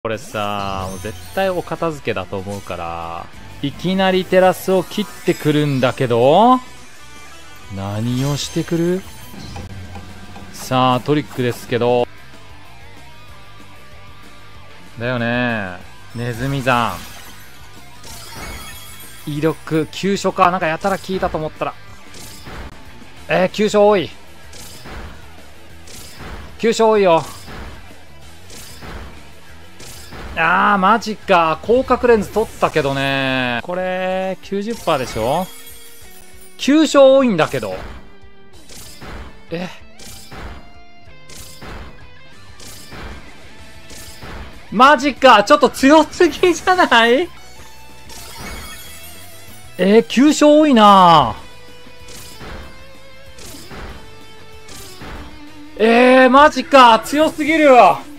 これさ、もう絶対お片付けだと思うから、いきなりテラスを切ってくるんだけど、何をしてくる？さあ、トリックですけど、だよね。ネズミ山。威力、急所か。なんかやたら効いたと思ったら。急所多い。急所多いよ。あー、マジか。広角レンズ取ったけどね。これ、90% でしょ？急所多いんだけど。マジか。ちょっと強すぎじゃない？急所多いな。マジか。強すぎるよ。